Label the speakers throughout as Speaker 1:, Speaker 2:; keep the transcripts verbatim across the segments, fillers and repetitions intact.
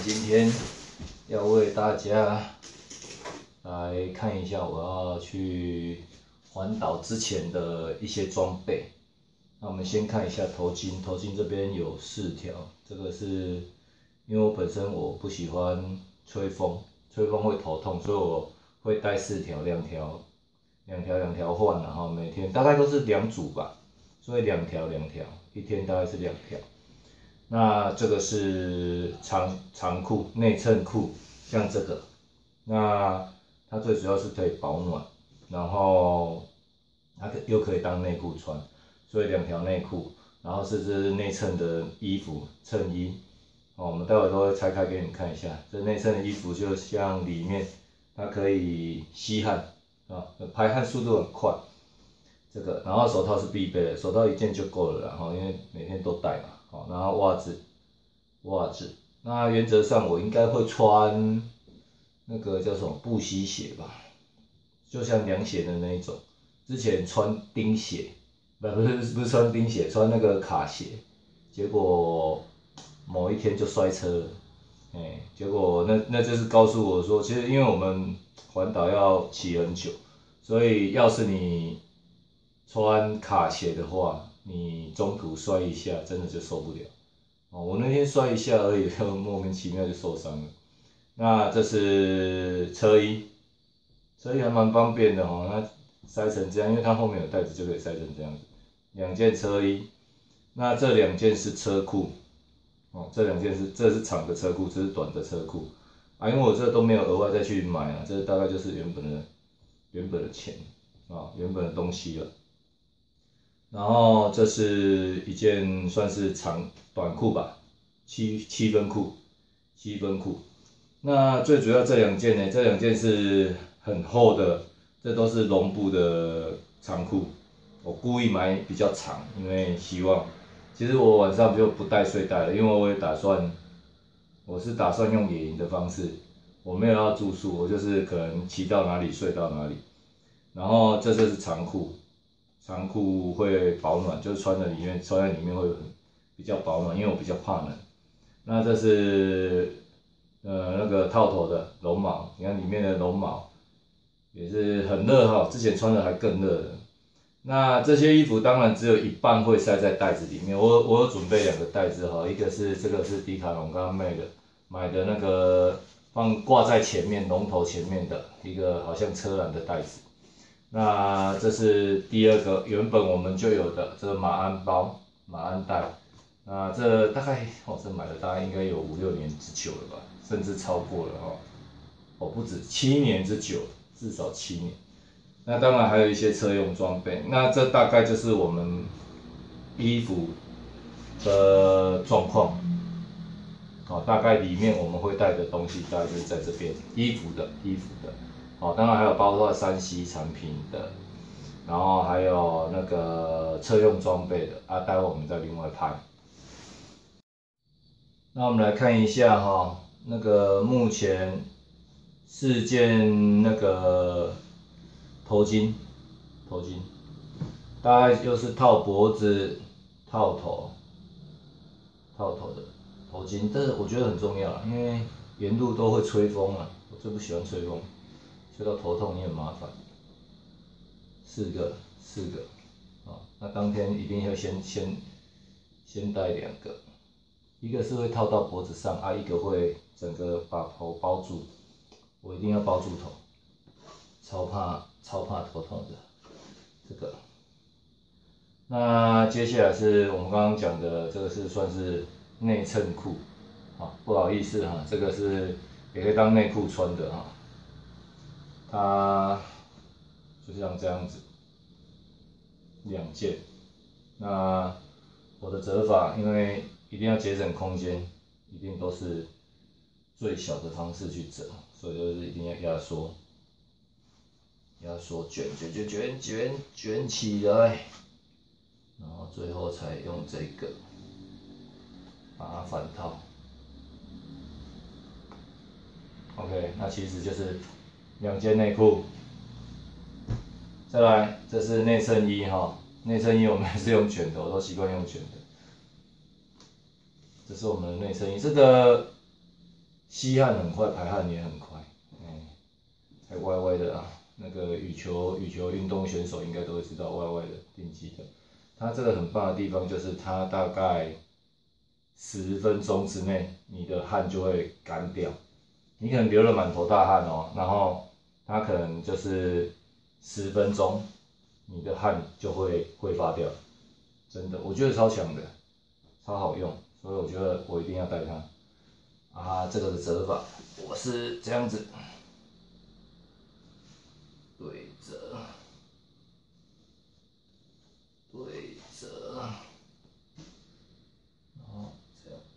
Speaker 1: 今天要为大家来看一下我要去环岛之前的一些装备。那我们先看一下头巾，头巾这边有四条，这个是因为我本身我不喜欢吹风，吹风会头痛，所以我会带四条，两条，两条两条换，然后每天大概都是两组吧，所以两条两条，一天大概是两条。那这个是长长裤、内衬裤，像这个，那它最主要是可以保暖，然后它又可以当内裤穿，所以两条内裤，然后是这内衬的衣服衬衣，哦，我们待会都会拆开给你们看一下，这内衬的衣服就像里面它可以吸汗啊，排汗速度很快，这个，然后手套是必备的，手套一件就够了，然后因为每天都戴嘛。好，然后袜子，袜子，那原则上我应该会穿那个叫什么布鞋鞋吧，就像凉鞋的那一种。之前穿钉鞋，不不是不是穿钉鞋，穿那个卡鞋，结果某一天就摔车了，哎、欸，结果那那就是告诉我说，其实因为我们环岛要骑很久，所以要是你穿卡鞋的话，你中途摔一下，真的就受不了。哦，我那天摔一下而已，就莫名其妙就受伤了。那这是车衣，车衣还蛮方便的哦，它塞成这样，因为它后面有袋子就可以塞成这样子。两件车衣，那这两件是车裤，哦，这两件是这是长的车裤，这是短的车裤。啊，因为我这都没有额外再去买啊，这大概就是原本的原本的钱啊，原本的东西了。然后这是一件算是长短裤吧，七七分裤，七分裤。那最主要这两件呢，这两件是很厚的，这都是绒布的长裤。我故意买比较长，因为希望，其实我晚上就不带睡袋了，因为我也打算，我是打算用野营的方式，我没有要住宿，我就是可能骑到哪里睡到哪里。然后这就是长裤。长裤会保暖，就是穿在里面，穿在里面会比较保暖，因为我比较怕冷。那这是呃那个套头的绒毛，你看里面的绒毛也是很热哈，之前穿的还更热的。那这些衣服当然只有一半会塞在袋子里面，我我有准备两个袋子哈，一个是这个是迪卡侬刚刚买的买的那个放挂在前面龙头前面的一个好像车篮的袋子。那这是第二个，原本我们就有的这个马鞍包、马鞍袋。那这大概哦，这买了大概应该有五六年之久了吧，甚至超过了哦。哦，不止七年之久，至少七年。那当然还有一些车用装备。那这大概就是我们衣服的状况。哦，大概里面我们会带的东西大概就是在这边，衣服的，衣服的。哦，当然还有包括三 C 产品的，然后还有那个车用装备的啊，待会我们再另外拍。那我们来看一下哈、哦，那个目前四件那个头巾，头巾，大概就是套脖子、套头、套头的头巾，这我觉得很重要，因为沿路都会吹风啊，我最不喜欢吹风。吹到头痛也很麻烦，四个四个，哦，那当天一定要先先先带两个，一个是会套到脖子上啊，一个会整个把头包住，我一定要包住头，超怕超怕头痛的，这个。那接下来是我们刚刚讲的，这个是算是内衬裤，啊，不好意思哈，这个是也可以当内裤穿的哈。它就像这样子，两件。那我的折法，因为一定要节省空间，一定都是最小的方式去折，所以就是一定要压缩，压缩卷卷卷卷卷卷起来，然后最后才用这个把它反套。OK， 那其实就是两件内裤。再来，这是内衬衣哈，内衬衣我们还是用卷的，我都习惯用卷的。这是我们的内衬衣，这个吸汗很快，排汗也很快，哎，还歪歪的啊。那个羽球羽球运动选手应该都会知道歪歪的定机的。它这个很棒的地方就是它大概十分钟之内，你的汗就会干掉。你可能流了满头大汗哦，然后它可能就是十分钟，你的汗就会挥发掉。真的，我觉得超强的，超好用，所以我觉得我一定要带它。啊，这个的折法，我是这样子对折，对折，然后这样。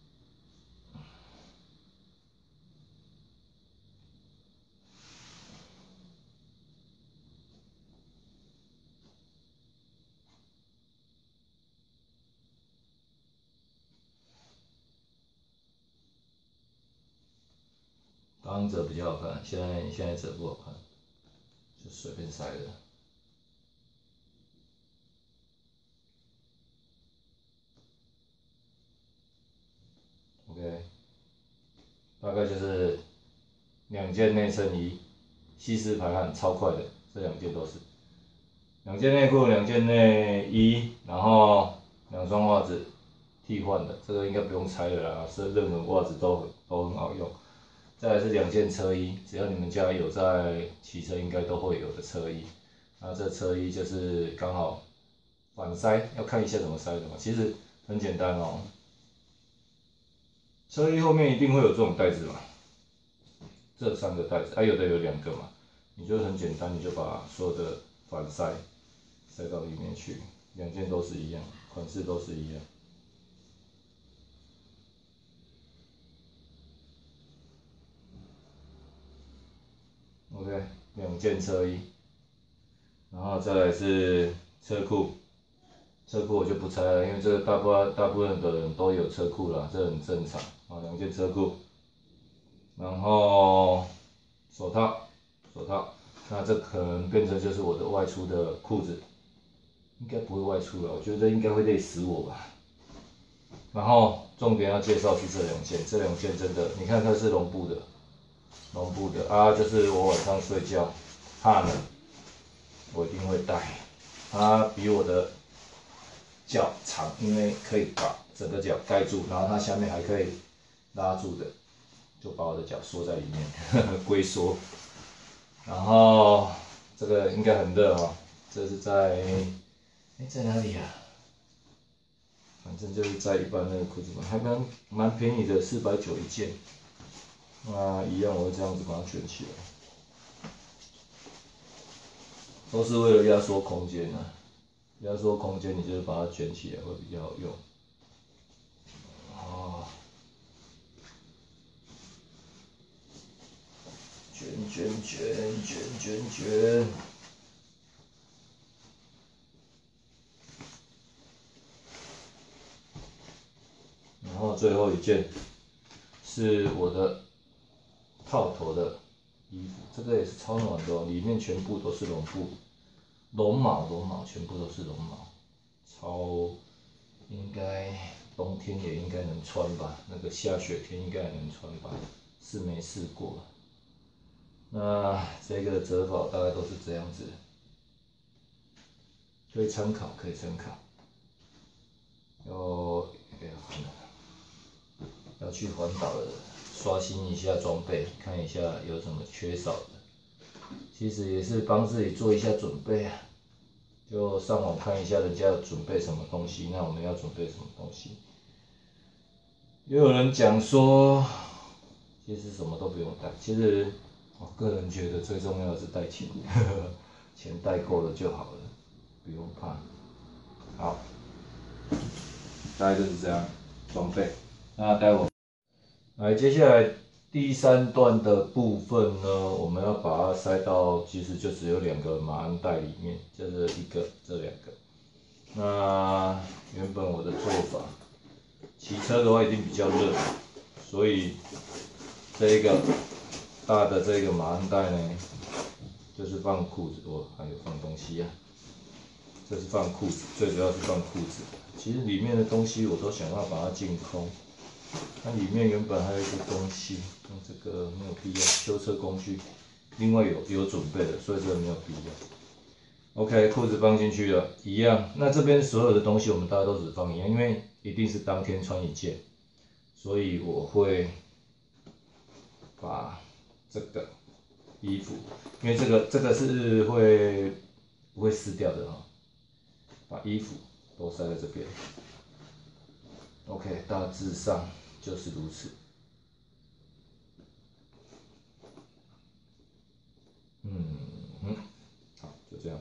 Speaker 1: 刚刚折比较好看，现在现在折不好看，就随便塞的。OK， 大概就是两件内衬衣，吸湿排汗超快的，这两件都是。两件内裤，两件内衣，然后两双袜子替换的，这个应该不用拆了啦，是任何袜子都很都很好用。再来是两件车衣，只要你们家有在骑车，应该都会有的车衣。那这车衣就是刚好反塞，要看一下怎么塞的嘛。其实很简单哦，车衣后面一定会有这种袋子嘛，这三个袋子，啊有的有两个嘛，你就很简单，你就把所有的反塞塞到里面去，两件都是一样，款式都是一样。OK， 两件车衣，然后再来是车裤，车裤我就不拆了，因为这个大部大部分的人都有车裤啦，这很正常。啊，两件车裤，然后手套，手套，那这可能变成就是我的外出的裤子，应该不会外出了，我觉得应该会累死我吧。然后重点要介绍是这两件，这两件真的，你看它是绒布的。绒布的啊，就是我晚上睡觉怕冷，我一定会带。它比我的脚长，因为可以把整个脚盖住，然后它下面还可以拉住的，就把我的脚缩在里面，龟缩。然后这个应该很热哦，这是在哎在哪里啊？反正就是在一般那个裤子嘛，还蛮蛮便宜的，四百九一件。那一样，我会这样子把它卷起来，都是为了压缩空间啊。压缩空间，你就是把它卷起来会比较好用。啊，卷卷卷卷卷卷。然后最后一件是我的套头的衣服，这个也是超暖的哦，里面全部都是绒布，绒毛绒毛全部都是绒毛，超应该冬天也应该能穿吧，那个下雪天应该也能穿吧，是没试过。那这个折法大概都是这样子，可以参考，可以参考。要要去环岛了，刷新一下装备，看一下有什么缺少的。其实也是帮自己做一下准备啊，就上网看一下人家要准备什么东西，那我们要准备什么东西。也有人讲说，其实什么都不用带。其实我个人觉得最重要的是带钱，钱带够了就好了，不用怕。好，大概就是这样装备。那待会，来接下来第三段的部分呢，我们要把它塞到，其实就只有两个马鞍袋里面，就是一个这两个。那原本我的做法，骑车的话一定比较热，所以这一个大的这个马鞍袋呢，就是放裤子，哦，还有放东西啊。这是放裤子，最主要是放裤子。其实里面的东西我都想要把它净空， 它里面原本还有一个东西，用这个没有必要，修车工具，另外有有准备的，所以这个没有必要。OK， 裤子放进去了，一样。那这边所有的东西我们大家都只放一样，因为一定是当天穿一件，所以我会把这个衣服，因为这个这个是会不会撕掉的哈，把衣服都塞在这边。OK， 大致上就是如此。嗯嗯，好，就这样。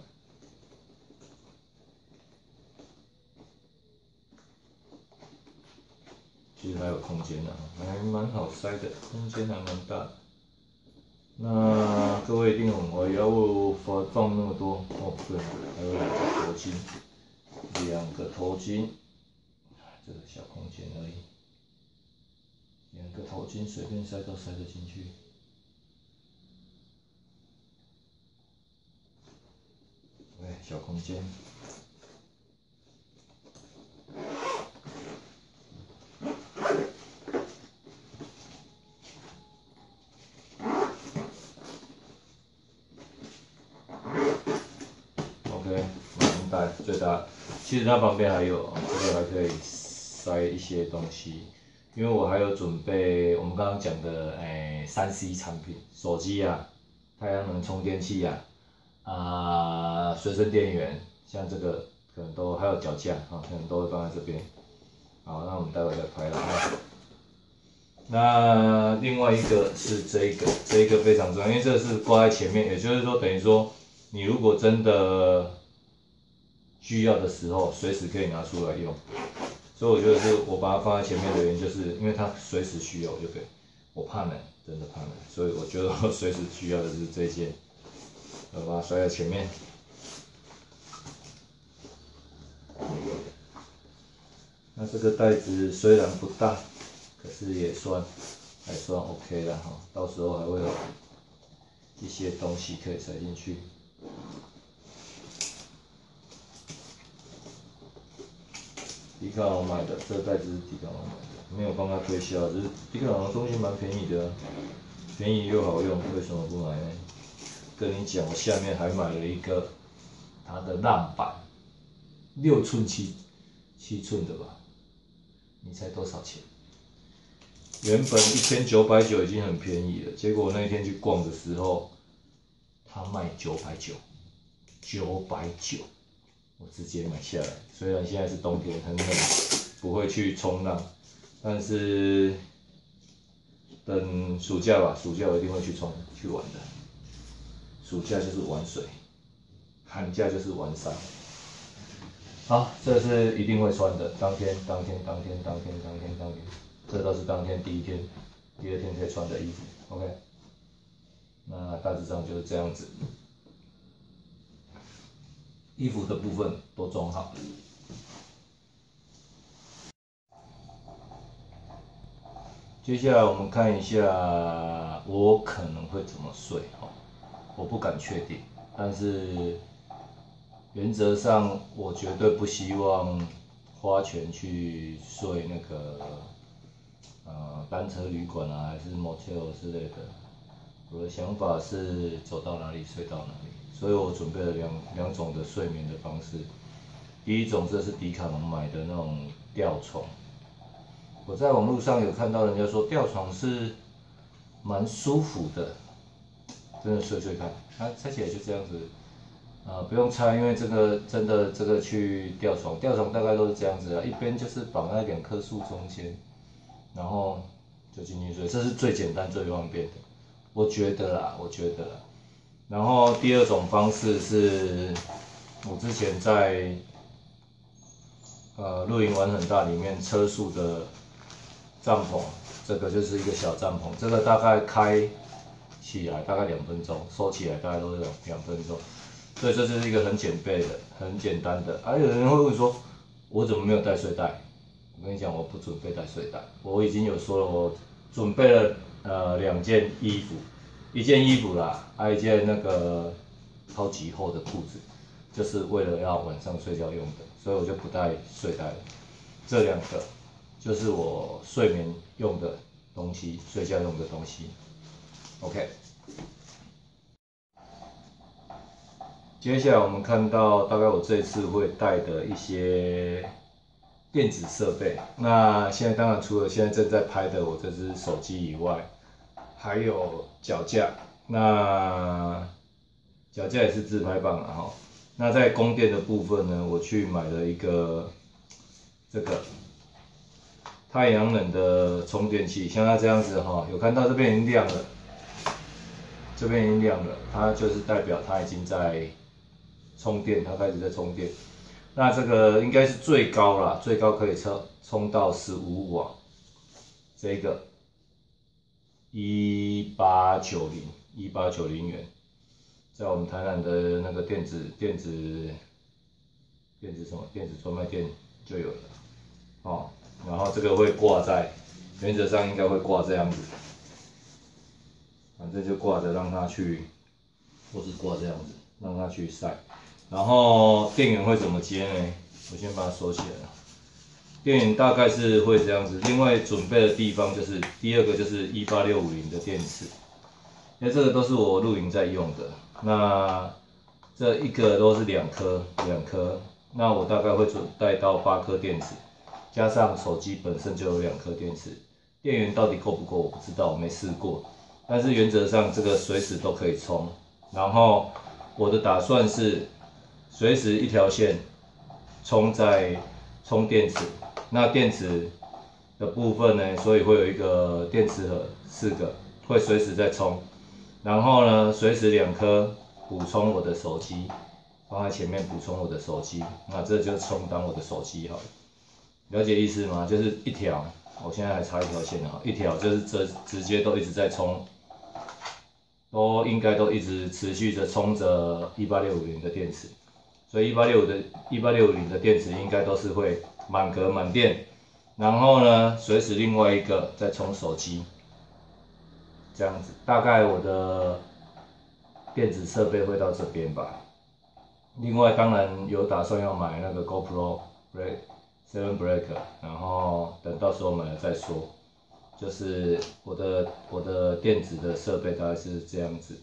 Speaker 1: 其实还有空间的，还蛮好塞的，空间还蛮大的。那各位一定很怀疑，我放放那么多，哦对，还有两个头巾，两个头巾，这个小空间而已，两个头巾随便塞都塞得进去。对，小空间。OK， 马丁袋最大，其实它旁边还有，这个还可以塞一些东西，因为我还有准备我们刚刚讲的诶三 C 产品，手机啊，太阳能充电器啊，啊随身电源，像这个可能都还有脚架啊，可能都会放在这边。好，那我们待会再拍了啊。那另外一个是这一个，这一个非常重要，因为这个是挂在前面，也就是说等于说你如果真的需要的时候，随时可以拿出来用。所以我觉得是我把它放在前面的原因，就是因为它随时需要就可以。我怕冷，真的怕冷，所以我觉得我随时需要的是这件，我把它摔在前面。那这个袋子虽然不大，可是也算还算 OK 了哈。到时候还会有一些东西可以塞进去。迪卡侬买的，这个袋子是迪卡侬买的，没有帮他推销，只是迪卡侬的东西蛮便宜的，便宜又好用，为什么不买呢？跟你讲，我下面还买了一个它的浪板，六寸七七寸的吧？你猜多少钱？原本一千九百九已经很便宜了，结果我那天去逛的时候，他卖九百九，九百九，我直接买下来。虽然现在是冬天很冷，不会去冲浪，但是等暑假吧，暑假我一定会去冲去玩的。暑假就是玩水，寒假就是玩山。好，这是一定会穿的，当天、当天、当天、当天、当天、当天，这都是当天第一天、第二天可以穿的衣服。OK， 那大致上就是这样子，衣服的部分都装好了。接下来我们看一下我可能会怎么睡哦，我不敢确定，但是原则上我绝对不希望花钱去睡那个呃单车旅馆啊，还是 motel 之类的。我的想法是走到哪里睡到哪里，所以我准备了两两种的睡眠的方式。第一种，这是迪卡侬买的那种吊床。我在网络上有看到人家说吊床是蛮舒服的，真的睡睡看，它拆起来就这样子，啊、呃、不用拆，因为这个真的这个去吊床，吊床大概都是这样子啊，一边就是绑在两棵树中间，然后就进去睡，这是最简单最方便的，我觉得啦，我觉得啦。然后第二种方式是，我之前在呃露营玩很大里面车宿的帐篷，这个就是一个小帐篷，这个大概开起来大概两分钟，收起来大概都是两两分钟，所以这就是一个很简便的、很简单的。还、啊、有人会问说，我怎么没有带睡袋？我跟你讲，我不准备带睡袋，我已经有说了，我准备了呃两件衣服，一件衣服啦，还、啊、有一件那个超级厚的裤子，就是为了要晚上睡觉用的，所以我就不带睡袋了。这两个就是我睡眠用的东西，睡觉用的东西。OK。接下来我们看到大概我这次会带的一些电子设备。那现在当然除了现在正在拍的我这只手机以外，还有脚架。那脚架也是自拍棒啊哈。那在供电的部分呢，我去买了一个这个太阳能的充电器，像它这样子哈，有看到这边已经亮了，这边已经亮了，它就是代表它已经在充电，它开始在充电。那这个应该是最高啦，最高可以充充到十五瓦。这个一八九零，一八九零元，在我们台南的那个电子电子电子什么电子专卖店就有了。哦，然后这个会挂在，原则上应该会挂这样子，反正就挂着让它去，或是挂这样子让它去晒。然后电源会怎么接呢？我先把它收起来了。电源大概是会这样子，另外准备的地方就是第二个就是一八六五零的电池，因为这个都是我露营在用的。那这一个都是两颗，两颗，那我大概会准带到八颗电池，加上手机本身就有两颗电池，电源到底够不够我不知道，我没试过。但是原则上这个随时都可以充，然后我的打算是随时一条线充在充电池，那电池的部分呢，所以会有一个电池盒，四个会随时在充，然后呢，随时两颗补充我的手机，放在前面补充我的手机，那这就充当我的手机好了。了解意思吗？就是一条，我现在还差一条线啊，一条就是这直接都一直在充。都应该都一直持续着充着一八六五零的电池，所以一八六五的一八六五零的电池应该都是会满格满电，然后呢，随时另外一个再充手机，这样子，大概我的电子设备会到这边吧。另外当然有打算要买那个 GoPro Break Seven Break， 然后等到时候买了再说。就是我的我的电子的设备大概是这样子。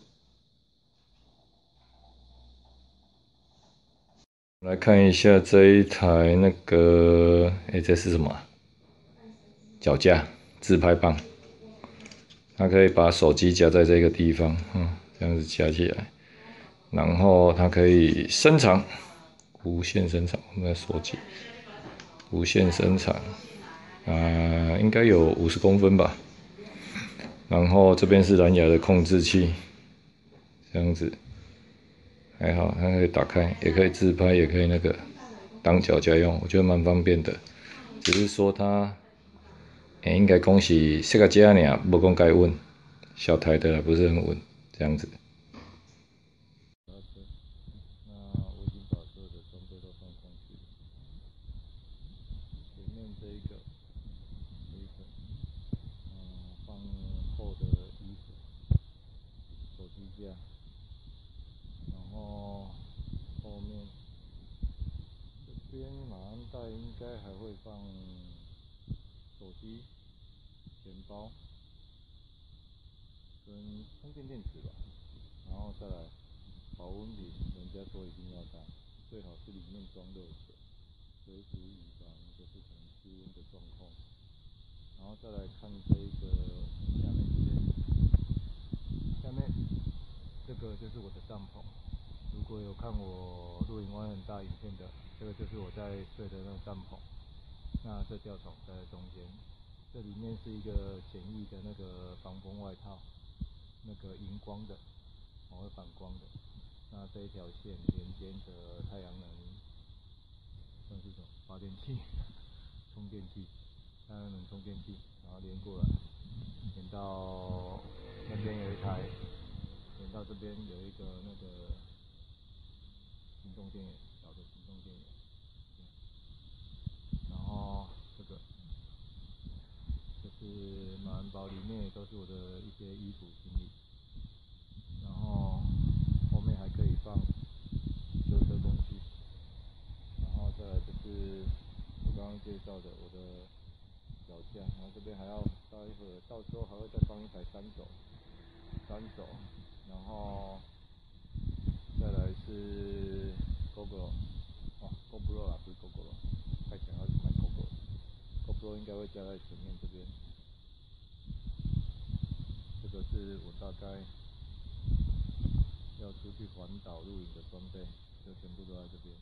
Speaker 1: 来看一下这一台那个，哎、欸，这是什么、啊？脚架自拍棒，它可以把手机夹在这个地方，嗯，这样子夹起来，然后它可以伸长，无限伸长，我们的手机无限伸长，啊、呃，应该有五十公分吧。然后这边是蓝牙的控制器，这样子还好，它可以打开，也可以自拍，也可以那个当脚架用，我觉得蛮方便的。只是说它，欸、应该讲是设个这样尔，无讲该稳，小台的不是很稳，这样子。那我已经把所有的装备都放上去了，前面这一个，这一个，嗯，放厚的衣服。手机架，然后后面这边马鞍袋应该还会放手机、钱包跟充电电池吧，然后再来保温瓶，人家说一定要带，最好是里面装热水，随时以防就是可能失温的状况。然后再来看这一个下面这边，下面。这个就是我的帐篷，如果有看我露营玩很大影片的，这个就是我在睡的那个帐篷。那这吊床在中间，这里面是一个简易的那个防风外套，那个荧光的，会反光的。那这一条线连接着太阳能，算是什么？发电器、充电器，太阳能充电器，然后连过来，连到那边有一台。连到这边有一个那个行动电源，小的行动电源，然后这个就是马鞍包，里面也都是我的一些衣服行李，然后后面还可以放修车工具，然后再来就是我刚刚介绍的我的脚架，然后这边还要
Speaker 2: 待会儿到时候还会再放一台三轴，三轴，然后再来是 GoPro， 哦 GoPro 啦，不是 GoPro， 太想要买 GoPro，GoPro 应该会加在前面这边。这个是我大概要出去环岛露营的装备，就全部都在这边。